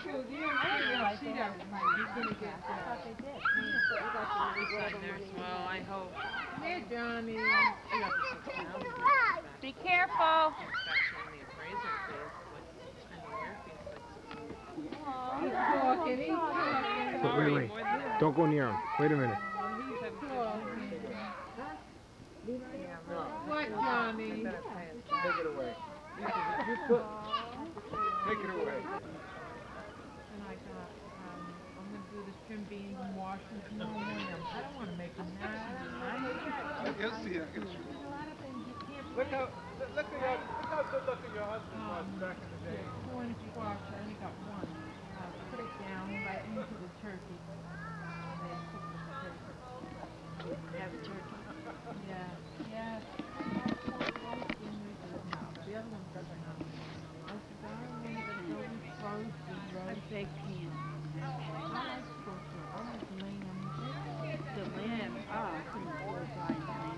Well, I hope. Here, Johnny. Be careful. Wait. Don't go near him. Wait a minute. What, Johnny? Take it away. Take it away. And I got, I'm going to do this trim beans and wash them tomorrow morning. I don't want to make them nasty. You'll see it. Look how good looking your husband was back in the day. Corn squash, I only got one. Put it down right into the turkey. And then cook the turkey. Have a turkey. Yeah. The other one doesn't have it. I said, I don't want to go with roast. A baked ham. I like lamb. The lamb. Oh, I couldn't afford buying lamb.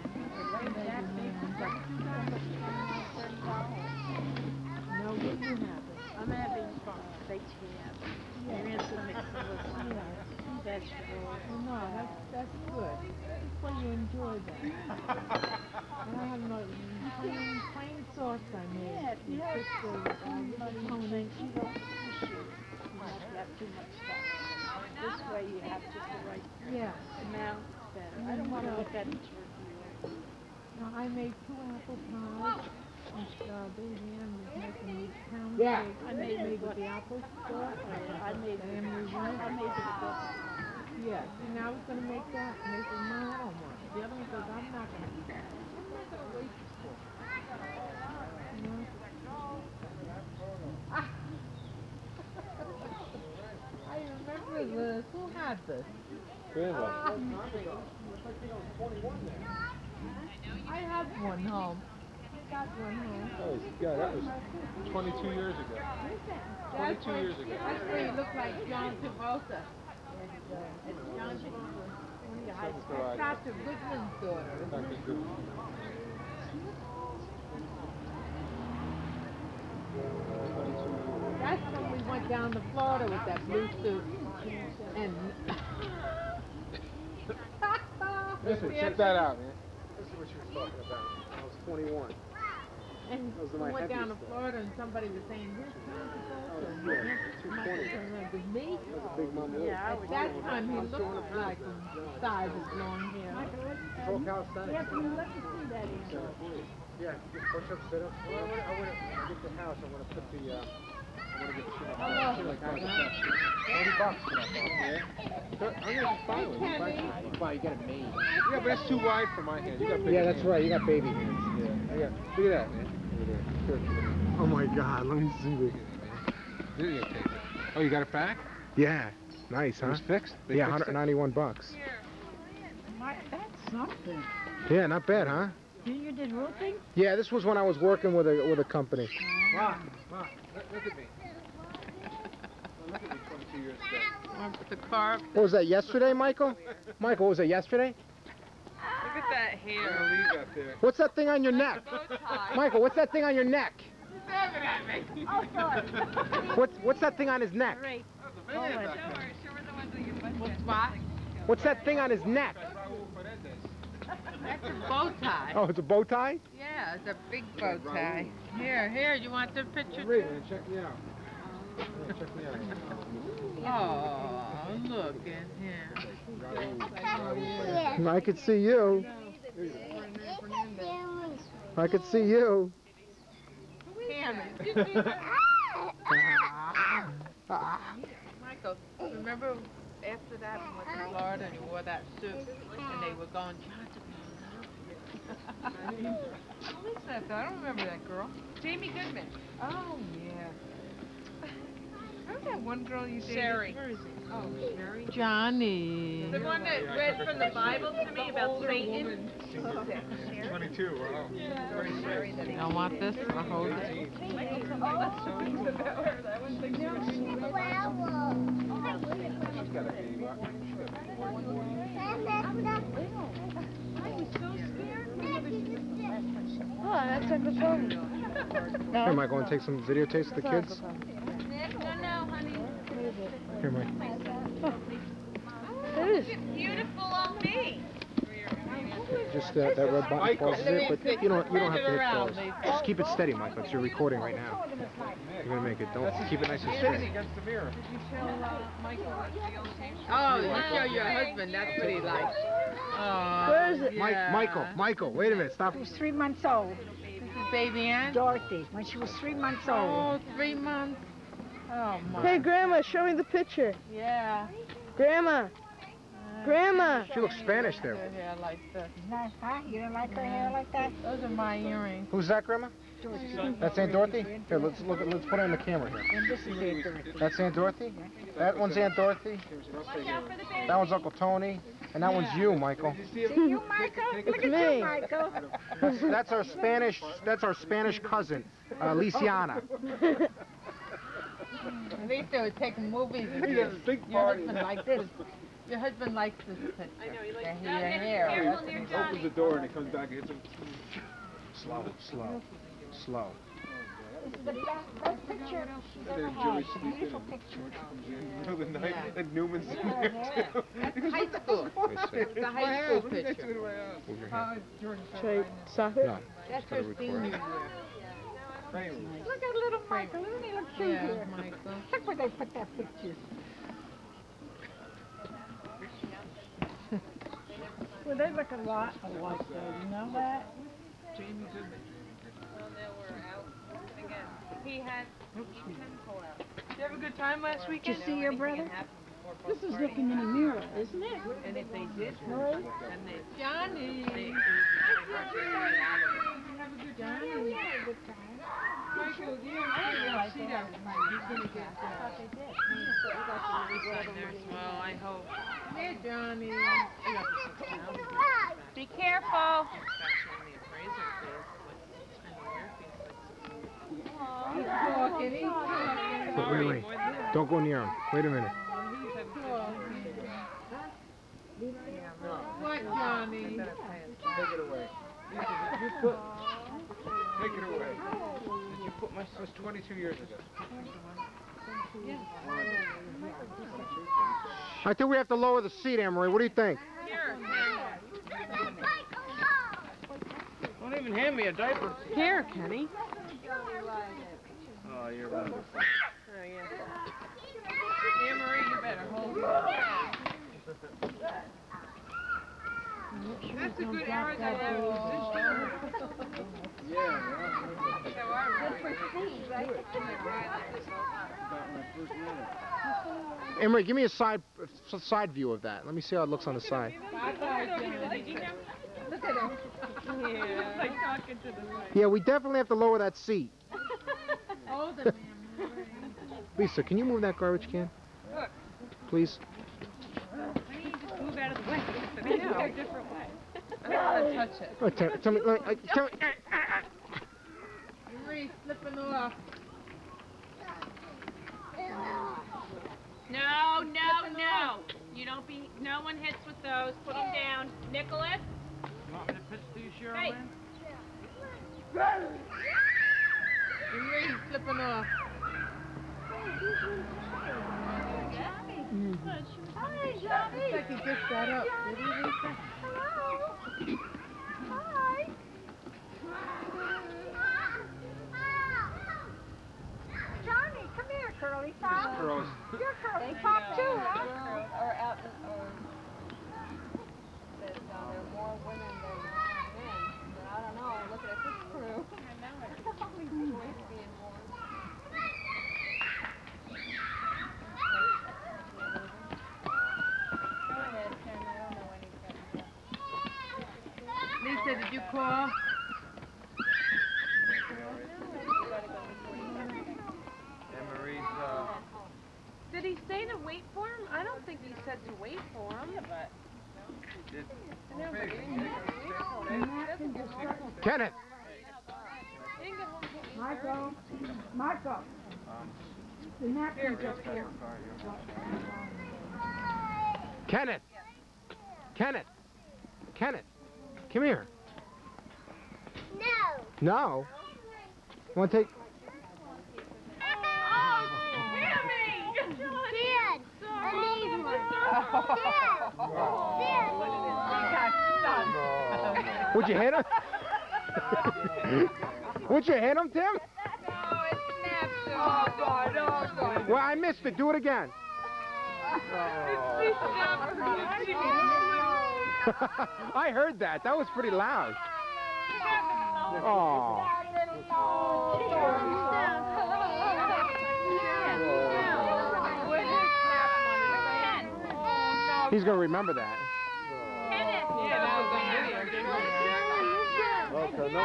No, we do have it. I'm having baked ham. You're going to mix it with some vegetables. Well, no, that's good. That's why you enjoy that. And I have no plain sauce I made. Yeah, you know, Just somebody thinks you don't appreciate it. You have too much stuff. This way you have just the right amount better. I don't want to look at the turkey. Now, I made 2 apple pies. And Baby Ann was making these pound cakes. I made with the apple sauce. I made it with Yeah, see, now I was going to make that. And they said, no, I don't want it. The other one says, I'm not going to eat that. I'm not going to waste this for. You know? I remember this. Who had this? I have one home. Got one home. Oh, God, that was 22 years ago. 22 years ago. That's where you look like John Travolta. It's John Travolta. It's Dr. Goodman's daughter. Dr. Goodman. That's when we went down to Florida with that blue suit. And Listen, check that out, man. This is what she was talking about. I was 21. And we went down to Florida and somebody was saying, where's John Travolta? And it was me. That's a big mama. Yeah, At that time he looked like the size of long hair. Full calisthenics. Yeah, you let me see that in. Yeah, just push-ups, sit-ups. Well, I want to get the house. I want to put the, I want to get the shit like that. $40 for that. Yeah. I'm going to just buy one. You got it made. Yeah, but that's too wide for my hand. You got big hands. Right. You got baby hands. Yeah. Look at that, man. Oh my God, let me see this. Videotape it. Oh, you got it back? Yeah. Nice, huh? It was fixed? Yeah, $191. That's something. Yeah, not bad, huh? You did roofing? Yeah, this was when I was working with a company. Wow. Look at me. Look at me 22 years ago. The car. What was that, yesterday, Michael? Michael, was that yesterday? Look at that hair. What's that thing on your neck? Michael, what's that thing on your neck? Oh, sorry. What's that thing on his neck? What's that thing on his neck? That's a bow tie. Oh, it's a bow tie? Yeah, it's a big bow tie. Here, you want the picture too? Check me out. Check me out. Oh, look at him. I could see you. I could see you. Michael, remember after that we went to Florida and you wore that suit and they were going, who is that though? I don't remember that girl. Jamie Goodman. Oh, yeah. Remember that one girl you dated? Sherry. Where is it? Oh, Sherry. Johnny. The one that read from the Bible to me about Satan. 22, wow. You don't want this? I'll hold it. Oh, that's on the phone. Hey, Michael, want to take some videotapes of the kids? No, honey. Here, Mike. It is. Beautiful on me. Just that red button pauses it, but you don't have to hit pause. Just keep it steady, Mike, because you're recording right now. You're gonna make it. Don't keep it nice and steady. Against the mirror. Did you tell Michael? Oh, you tell your husband. That's what he likes. Where is it? Yeah. Michael, wait a minute, stop. She was 3 months old. This is baby Ann? Dorothy, when she was 3 months old. Oh, 3 months. Oh, my. Hey, Grandma, show me the picture. Yeah. Grandma. Grandma. She looks Spanish there. Her hair like this. Nice, huh? You don't like her hair like that? Those are my earrings. Who's that, Grandma? That's Aunt Dorothy? Here, let's put her in the camera here. And this is Aunt Dorothy. That's Aunt Dorothy? That one's Aunt Dorothy. That one's Uncle Tony. And that one's you, Michael. See you, Michael? Look at me. you, Michael. That's our Spanish cousin, Lisiana. At least they were taking movies. He has a big party. Your husband likes this. Your husband likes this picture. I know, he likes your hair. He opens the door and he comes back and hits him. Slow. This is the best picture she's ever had. It's a beautiful picture. Middle of the night, and Newman's in there too. That's high school. It's a high school picture. Move your hand. Should I stop it? No. That's her senior year. Look at little Michael. Isn't he look cute Yeah, here? Michael. Look where they put that picture. Well, they look a lot alike, though. You know that? Jamie Goodman. Well, they were out again. He had pull out. Did you have a good time last weekend? Did you see your brother? This is looking in a mirror, isn't it? And if they did, Really? and they Johnny. Have a good time. Yeah, we had a good time. Michael, you don't see that. He's gonna get well, I hope. Here, Johnny. Be careful. Wait. Don't go near him. Wait a minute. What, Johnny? Take it away. Take it away. Did you put my sis 22 years ago? I think we have to lower the seat, Anne-Marie. What do you think? Here. Don't even hand me a diaper. Here, Kenny. Oh, you're wonderful. Oh, yeah. Anne-Marie, you better hold it. That's a good era that I was Yeah. Anne-Marie, give me a side view of that. Let me see how it looks on the side. Look at him. Yeah. Like talking to the mic. Yeah, we definitely have to lower that seat. Hold him, Lisa, can you move that garbage can? Look. Please. Move out of the way. I know. Go a different way. I don't want to touch it. Oh, tell me. Marie, slipping off. No. You don't be, no one hits with those. Put them down. Nicholas? You want me to pitch to you, Cheryl? Hey. Marie, slipping off. Hi, Johnny. Looks like he just got up. Did he, Lisa? Hello. Hi. Johnny, come here, Curly Top. Curls. You're Curly Top too, huh? There are more women than men. But I don't know. Looking at this crew. I know it. Probably boys being born. Go ahead, Ken. I don't know anything. Lisa, did you call? Anne-Marie's, Did he say to wait for him? I don't think he said to wait for him. But Kenneth! Michael. The napkin just here. Kenneth! Come here. No. Want to take... Dad! Would you hit him? Would you hit him, Tim? Oh, it snapped. Oh, God. Oh, God. Well, I missed it. Do it again. I heard that. That was pretty loud. Oh. He's going to remember that. Okay, no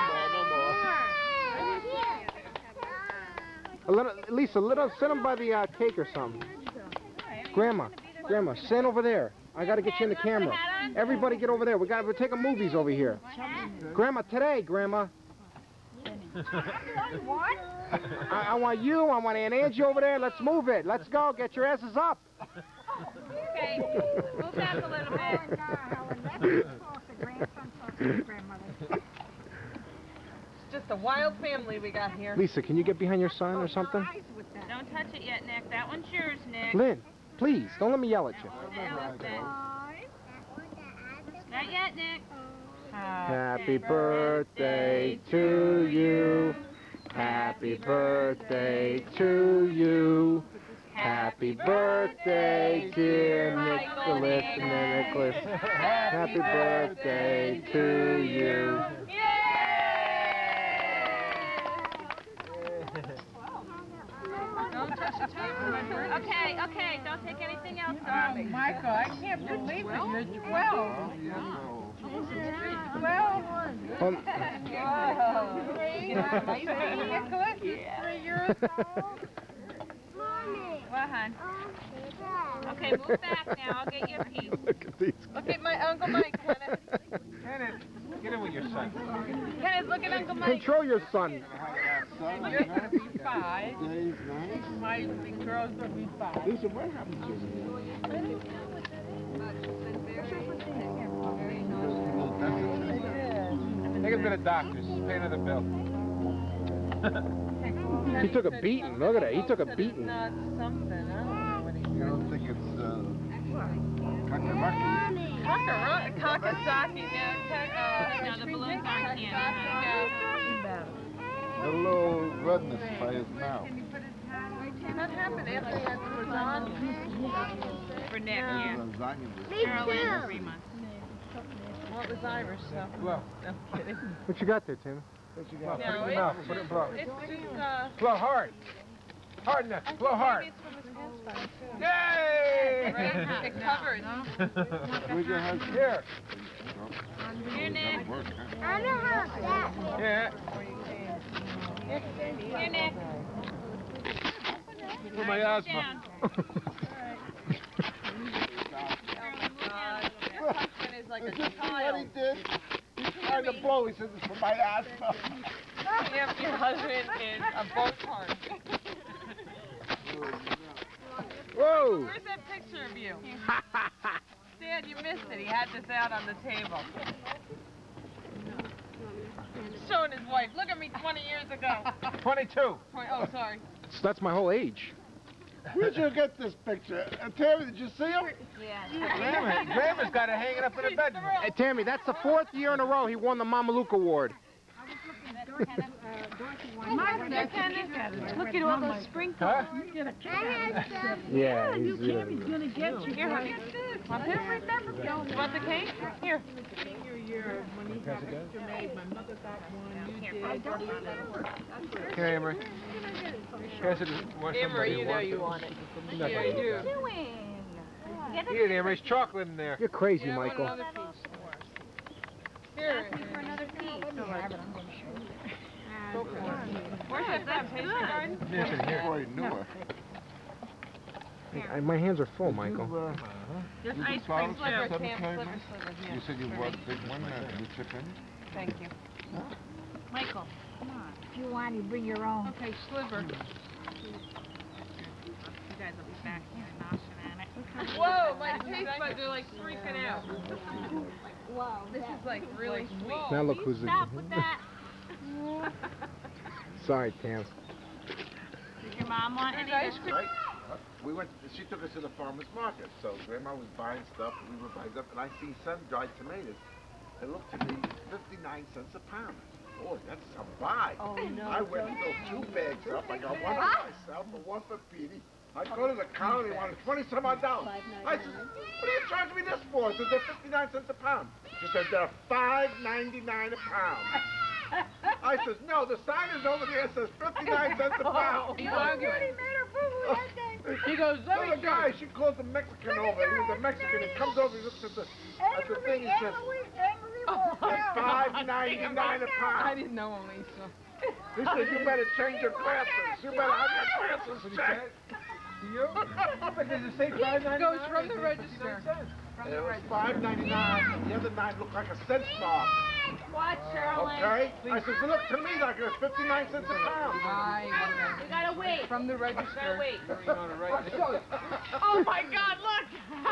more. Lisa, sit him by the cake or something. Grandma, stand over there. I got to get you in the camera. Everybody get over there. We're taking movies over here. Grandma, Grandma. I want you. I want Aunt Angie over there. Let's move it. Let's go. Get your asses up. Okay, move back a little bit. It's just a wild family we got here. Lisa, can you get behind your son or something? Don't touch it yet, Nick. That one's yours, Nick. Lynn, please, don't let me yell at you. Not yet, Nick. Happy birthday to you. Happy birthday to you. Happy birthday, dear Nicholas. Happy birthday to you. Okay, don't take anything else, darling. Michael, I can't believe it. You're 12. 12. Nicholas is 3 years old. What, hon? Okay, move back now. I'll get you a piece. Look at these. Look at my Uncle Mike, Kenneth. Kenneth, get in with your son. Kenneth, look at Uncle Mike. Control your son. You're going to be 5. My girl's going to be 5. Lisa, what happened to you? Take him to the doctor. Pay another bill. He took a beating. Look at it. He took a beating. Not something. I don't know what he You don't think it's Kakaraki? Kakasaki. No, the balloons aren't candy. A little redness by his mouth. What happened after he had lasagna? For Nick, yeah. Lasagna. Carolyn, 3 months. Well, it was Irish, so. Blow. No, I'm kidding. What you got there, Tim? No, Put it in your mouth. Put it in blow. It's just, Blow hard. Hard enough. Blow hard. maybe it's from his pants too. Yay! Right? It covers. Where's your husband? Here. Here, Nick. I know how that. Yeah. Here, Nick. For my asthma. Your husband is like a Is this what he child. did? He's trying to blow. He says it's for my asthma. Your husband is a boatard. Whoa! Where's that picture of you? Dad, you missed it. He had this out on the table. Showing his wife. Look at me 20 years ago. 22. Oh, sorry. So that's my whole age. Where'd you get this picture? Tammy, did you see him? Yeah. Grandma's got it hanging up in the bedroom. Hey, Tammy, that's the 4th year in a row he won the Mama Luke Award. Look at all those sprinkles. Huh? Yeah, he's gonna get you. Here, honey. Want this? You want the cake? Here. Okay, Emery. Emery, you know you want it. Yeah, you do. Eat it, Emery. There's chocolate in there. You're crazy, Yeah, I want Michael. another piece. Here. For another piece. Where's that pastry garden? Yes, in here. Boy, newer. My hands are full, Michael. There's Is ice the cream flowers too. 7 kg? Here. You said you bought a big one and you chip in? Thank you. Michael. If you want, you bring your own. Okay, sliver. You guys will be back here noshing at it. Whoa, my taste buds are like freaking out. Wow. This is like really sweet. Now look who's Stop with that. Sorry, Tam. Does your mom want any? There's ice cream. She took us to the farmer's market. So Grandma was buying stuff, and we were buying stuff, and I see sun-dried tomatoes. It looked to me 59 cents a pound. Boy, that's some buy. Oh, no. I went and filled 2 bags up. I got one for myself and one for Petey. I go to the counter, they wanted $20-some odd. I said, what are you charging me this for? I said, they're 59 cents a pound. She said, they're $5.99 a pound. I says, no, the sign is over there. It says 59 cents a pound. He's arguing. He goes, so the guy, she calls the Mexican over. He was a Mexican. He comes over, he looks at the thing, he says, it's $5.99 a pound. I didn't know him, Lisa. He said, you better change your glasses. You better have your glasses checked. But does it say $5.99? It goes from the register. It was $5.99. The other 9 looked like a cent mark. What, Sherilyn? Okay? I said, look to me like it was 59 cents a pound. We gotta wait. From the register. Gotta wait. Oh my God, look!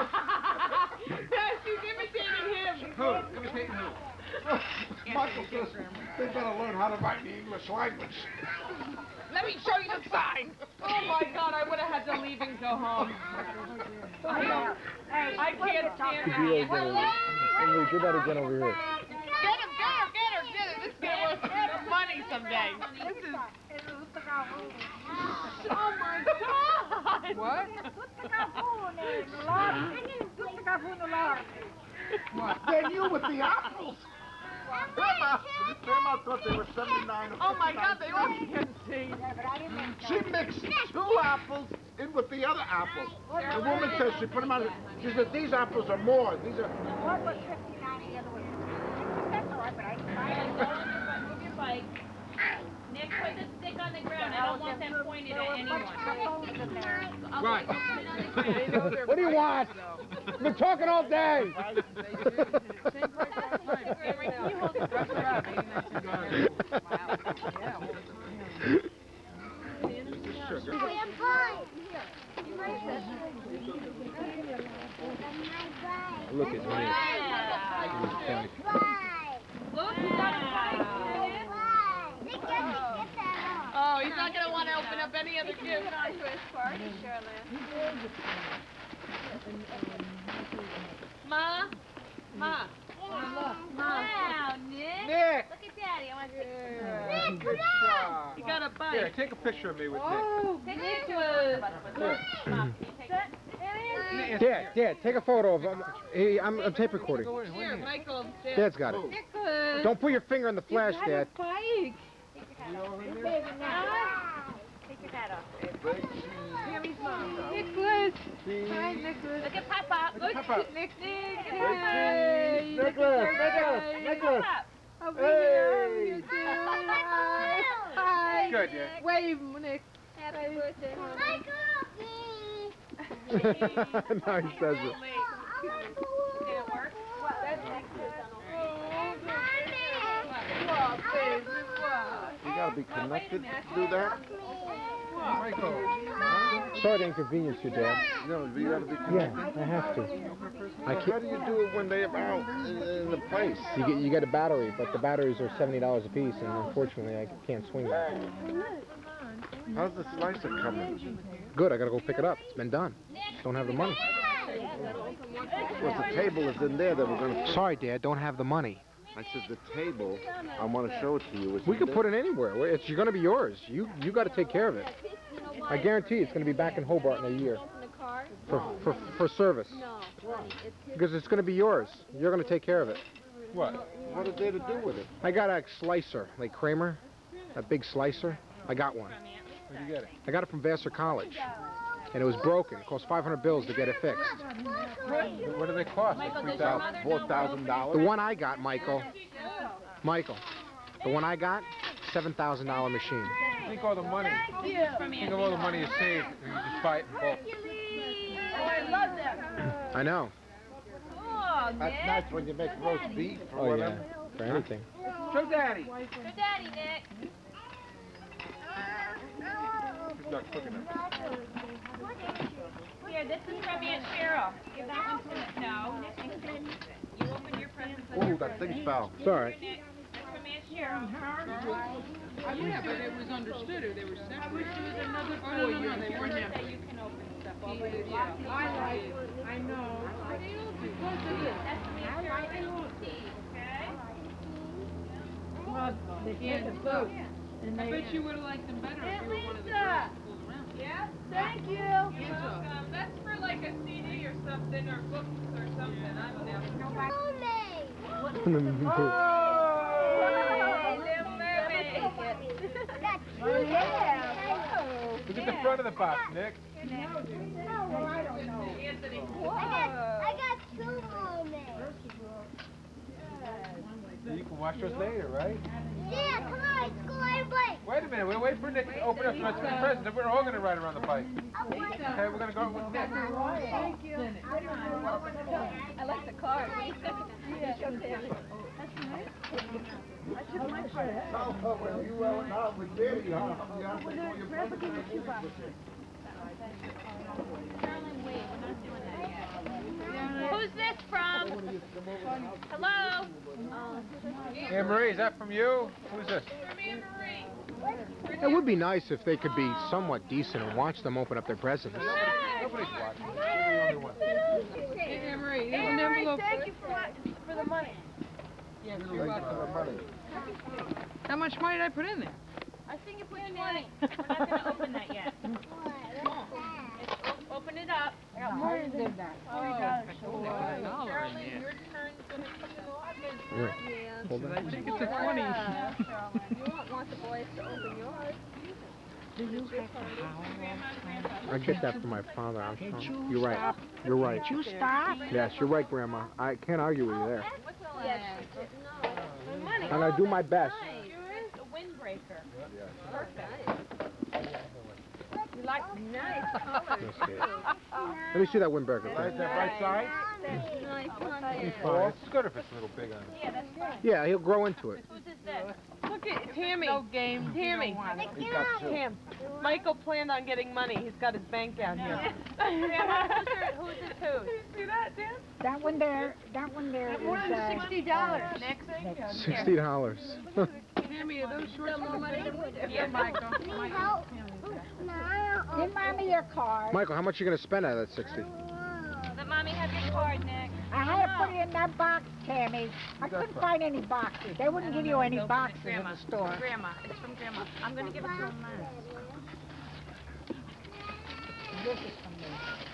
She's imitating him. Who? Imitating who? Michael says they better learn how to write the English language. Let me show you the sign. Oh my God, I would have had to leave and go home. I can't stand that. English, you better get over here. Get her. This guy wants money someday. This is... Oh my God. What? What? Then you with the apples. Grandma thought they were 79 or 59. Oh my God, they all can see. She mixed 2 apples in with the other apples. The woman says she put them on. She said these apples are more. These are. One was 59, the other was 50. That's all right, but I Move your bike. Nick, put the stick on the ground. I don't want them pointed at anyone. Right. What do you want? I've been talking all day. Same price last time. Press her up, 89 cents. Look at me. Look, he's got a bike. Oh, he's not going to want to open up any other gift. Ma? Wow, Nick. Nick. Look at Daddy. I want to Yeah, good shot. He got a bike. Here, take a picture of me with Nick. Dad, take a photo of him. Hey, I'm tape recording. Here, Michael. Dad's got it. Nicholas. Don't put your finger on the flash, Dad. Bike. Take your hat off. Tammy's mom. Nicholas. Hi, Nicholas. Look at Papa. Look at Nick. Hey, Nicholas. Over here. Hi. Good, yeah. Wave, Nick. Happy birthday, honey. Now he says it. Did it work? That's You gotta be connected to do that. Michael. Sorry to inconvenience you, Dad. No, you gotta be Yeah, connected. I have to. I How can't. do you do it when they're out in the place? You get a battery, but the batteries are $70 a piece, and unfortunately, I can't swing them. How's the slicer coming? Good, I gotta go pick it up. It's been done. Just don't have the money. Well, the table is in there that we're gonna. Sorry, Dad, don't have the money. I said the table. I want to show it to you. It's We in could there. put it anywhere. It's going to be yours. You got to take care of it. I guarantee it's going to be back in Hobart in a year for service. Because it's going to be yours. You're going to take care of it. What? What is there to do with it? I got a slicer, like Kramer, that big slicer. I got one. Where'd you get it? I got it from Vassar College, and it was broken. It cost $500 to get it fixed. What do they cost? Michael, does your mother know $4,000. The one I got, Michael, the one I got, $7,000 machine. Think all the money. Think of all the money you saved, and you just buy it in bulk. I love that. I know. Oh, That's Nick. nice when you make roast beef or Oh yeah, whatever. for anything. Show Daddy. Good daddy, Nick. He's not cooking it. Here, this is from Aunt Cheryl. Give that one to Nick. No, Nick. You open your presents on Oh, your that thing fell. It's all right. Nick. That's from Aunt Cheryl. Yeah, but it was understood. They were separate. Oh, no, they weren't that you can open stuff. I know. Because of this. Well, they take a boat. And I they, bet you would have liked them better if you were one of the Lisa. girls who fooled around. Yeah? Thank you. You're welcome. That's for like a CD or something, or books or something. I don't know. Little Hey, little mermaid. Look at the front of the box, Nick. Anthony. I got two mermaids. You can watch those later, right? Yeah, come on, let's go everybody. Wait a minute, we'll wait for Nick to open up the present, then we're all going to ride around the bike. Okay, we're going to go with Nick. Thank you. I like the card. Who's this from? Hello? Anne Marie, is that from you? Who's this? It would be nice if they could be somewhat decent and watch them open up their presents. Nobody's watching. You're the only one. Hey, Emery, there's an envelope. Thank you for the money. Yeah, you're welcome. How much money did I put in there? I think you put 20. We're not going to open that yet. Open it up. Martin did that. $40 in there. Hold on. I think it's a 20. You won't want the boys to open yours. I get that from my father. You're right. You're right. You stop. Yes, you're right, Grandma. I can't argue with you there. Yes. Money. And I do my best. Here's a windbreaker. You like nice colors. Let's see. Let me see that windbreaker. Right, that right side? That's nice. Oh, it's good if it's a little big on it. Yeah, that's right. Yeah, he'll grow into it. Whose is this? Look at Tammy. No game. Tammy. He's got two. Tam. Michael planned on getting money. He's got his bank down here. Grandma, who's is whose? See that, Dan? That one there is, More than $60. Next? $60. Tammy, are those shorts for the money? Yeah, Michael. Need help? No. Give Mommy your card. Michael, how much are you going to spend out of that 60? Let Mommy have your card, Nick. I had to put it in that box, Tammy. I couldn't find any boxes. They wouldn't give you any boxes in the store. Grandma. It's from Grandma. I'm going to give it to him now. This is from me.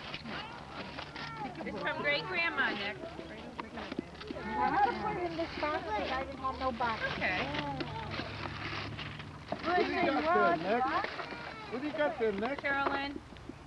It's from great grandma, Nick. I had to put it in this box because I didn't have no box. Okay. What do you got there, Nick? What do you got there, Nick? Carolyn.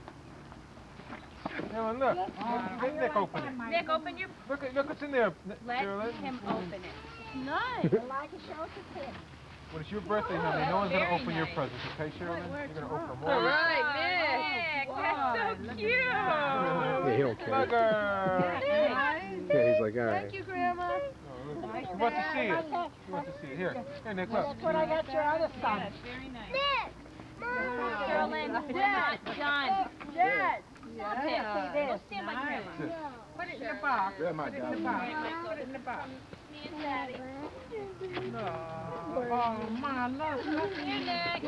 Carolyn, look. Let Nick open it. Nick, open your... Look what's in there, Let Carolyn. him open it. Nice. I like to show it to Tim. When it's your birthday, honey, no one's going to open your presents, okay, Carolyn? You're going to open them all. All right, Nick. Nick, that's so cute. Yeah, he don't care. Bugger! Yeah, he's like, all right. Thank you, Grandma. You want to see it? You want to see it? Here, Nick, look. That's what I got your other son. Yes, very nice. Nick. Carolyn, it's not done. Dad. Stop it. Go stand by Grandma. Put it in the box. Yeah, my dad. Put it in the box. Me and Daddy. Oh, my love. Here, Nick.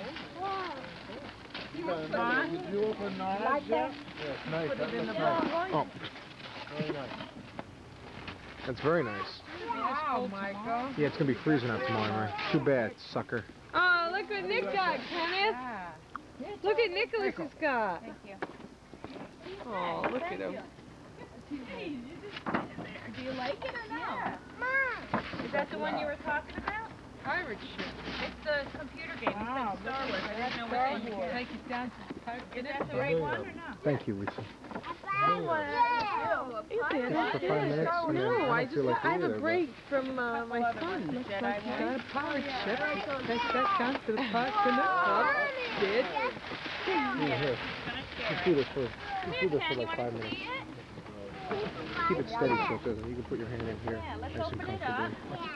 Did you open ours Like yet? that? Yeah, it's nice. That looks nice. Oh, Very nice. that's very nice. Wow, Michael. Yeah, it's going to be freezing out tomorrow, right? Too bad, sucker. Oh, look what Nick got, Kenneth. Look at Nicholas's got. Thank you. Oh, look at him. Do you like it or no? Mom. Is that the one you were talking about? Pirate ship. It's the computer game. It said Star Wars. I didn't know Star what Wars. it Take it down to the pirate. Is that the right one or no? Thank you, Lisa. I found one. Just for 5 minutes? and then No, I don't feel like I have doing a it, break from my son. Looks like he got a pirate ship. Take that down to the park and the club. Did. but- Here, just do this for like 5 minutes. Keep it steady so it doesn't. You can put your hand in here. Yeah, let's Nice and open it comfortably.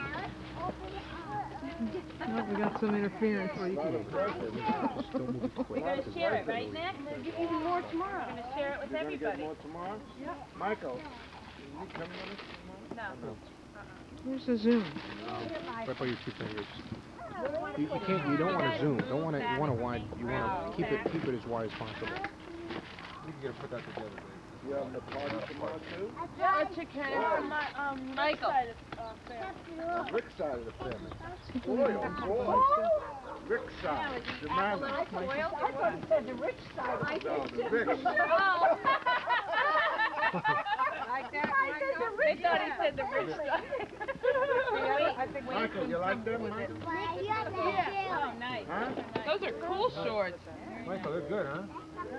Oh, we got some interference. Just don't move it quick. We're going to share it, right, Nick? We're going to give even more tomorrow. We're going to share it with everybody. tomorrow? Yeah. Michael, you coming with us? No. Where's the Zoom? Right by your 2 fingers. You can't. You don't want to zoom. You want to keep it as wide as possible. We can put that together, Dave. You having a party tomorrow too? It's a can from my, Michael. side of, family. Rick's side of the family. Boy, oh boy. Rick's side. The man. I thought it said the rich side. I No, the Rick's. Like that, They thought he said the rich side. Michael, you like them? Yeah. Oh, nice. Huh? Those are cool shorts. Michael, they're good, huh?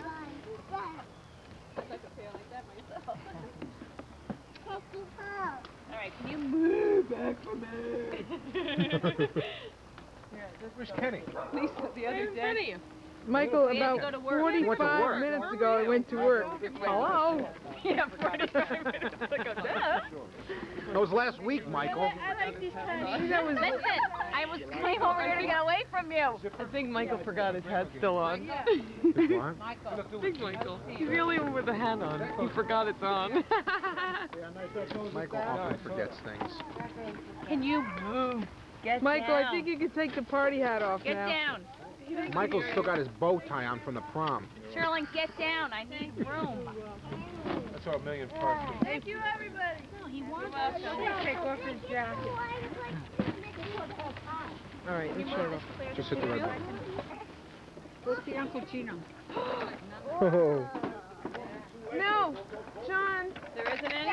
Alright, can you move back from me? Where's Kenny? Lisa, the other day. Michael, We had to about go to work. 45 minutes ago, I went to work. Hello? Yeah, 45 minutes ago. Duh. That was last week, Michael. I like these tiny. That was. Listen, I was coming over here to get away from you. I think Michael forgot his hat still on. What? Big Michael. He's the only one with a hat on. He forgot it's on. Michael often forgets things. Can you move? Get Michael, down. I think you can take the party hat off Get now. down. Michael's still got his bow tie on from the prom. Sherlyn, get down. I need room. That's our million parts. Thank you, everybody. No, he wants to take off his jacket. All right, let's shut it off. Just hit the red button. Go see Uncle Gino. Oh. No, John. There isn't any?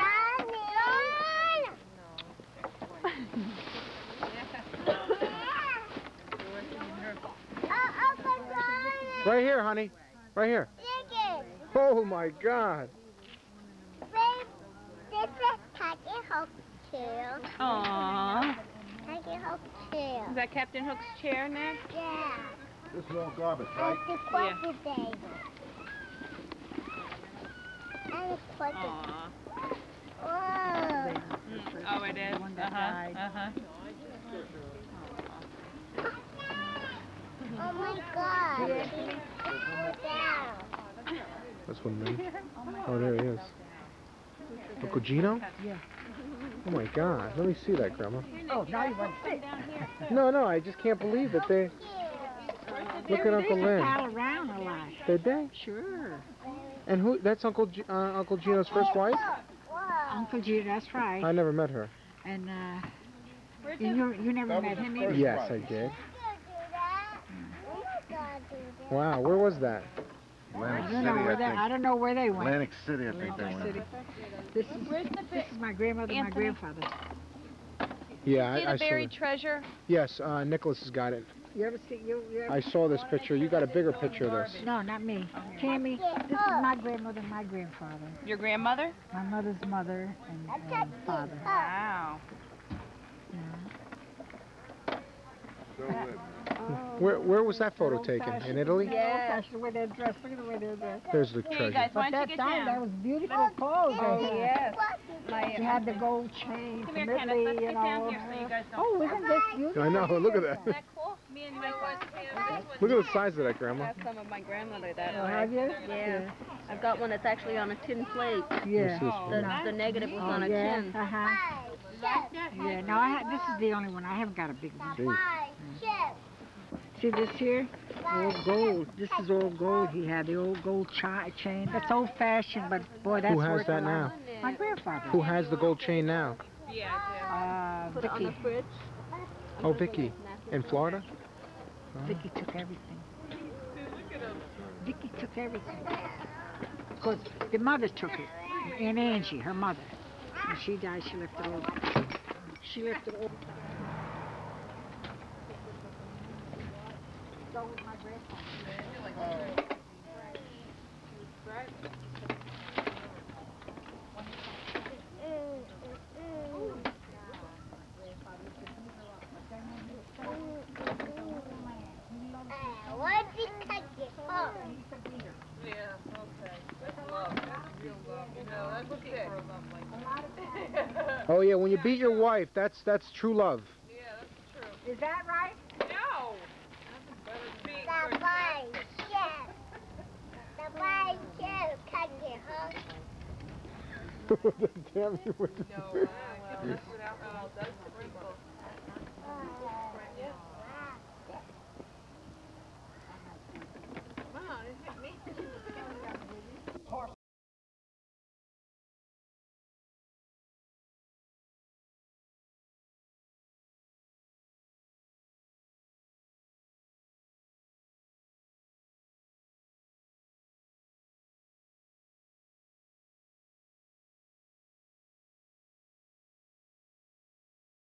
Right here, honey. Right here. Oh my God. Aww. Yeah. Is that Captain Hook's chair, Ned? This is all garbage, right? Aww. Oh, it is. Uh-huh. Oh my God. That's one of them. Oh, there he is. Uncle Gino? Yeah. Oh my God. Let me see that, Grandma. Oh, now you want to sit. No, I just can't believe that they... Look at Uncle They Lynn. pal around a lot. Did they? Sure. And who? That's Uncle Gino's first wife? Uncle Gino, that's right. I never met her. And you never met him either? Yes, I did. Wow, where was that? Atlantic I don't know where they. I don't know where they went. Atlantic City, I think they went. This is my grandmother, and my grandfather. Yeah, See I the saw buried it. treasure? Yes, Nicholas has got it. You ever see you ever? I saw this picture. You got a bigger picture of this. No, not me. Tammy, this is my grandmother, and my grandfather. Your grandmother? My mother's mother and father. Wow. Where was that photo taken? In Italy? Yeah. The way they're dressed. Look at the way they're dressed. There's the Here, you treasure. guys, why But don't that you get time, that down? was beautiful clothes. Oh, yes. She had the gold chain Come from here, Kenneth. Italy Let's get and down all. here so you guys don't. Oh, isn't this beautiful? I know. Look at that. Isn't that cool? Me and Michael. Look at the size of that, Grandma. That's some of my grandmother that Oh, way. have you? Yeah. I've got one that's actually on a tin plate. Yeah. The negative was on a yeah. tin. Uh-huh. Yeah. No, this is the only one. I haven't got a big one. Gee. See this here? Old gold. This is old gold. He had the old gold chain. That's old fashioned, but boy, that's Who has worth that a lot. now? My grandfather. Who has the gold chain now? Put it on the Vicky. fridge. Oh, Vicky. In Florida? Vicky took everything. Vicky took everything. Because the mother took it. And Angie, her mother. When she died, she left it all. She left it all. So was my grandfather. What did you take it? Oh. Yeah, okay. That's love. That's real love. You know, that's what's it. Oh yeah, when you beat your wife, that's true love. Yeah, that's true. Is that right? No! The white chef. The white chef take it, huh? Damn you with the No, without alcohol does sprinkle.